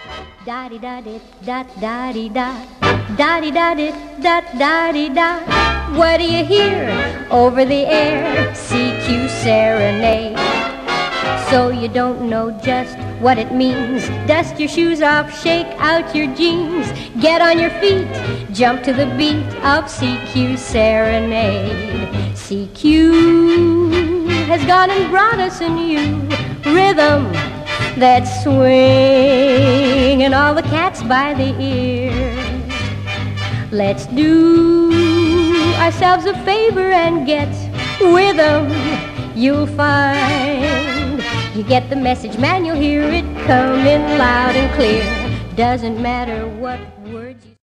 Da di da di da da di da da di da di da da di da. What do you hear over the air? CQ serenade. So you don't know just what it means. Dust your shoes off, shake out your jeans. Get on your feet, jump to the beat of CQ serenade. CQ has gone and brought us a new rhythm that's swinging all the cats by the ear. Let's do ourselves a favor and get with 'em. You'll find you get the message, man, you'll hear it coming loud and clear. Doesn't matter what words you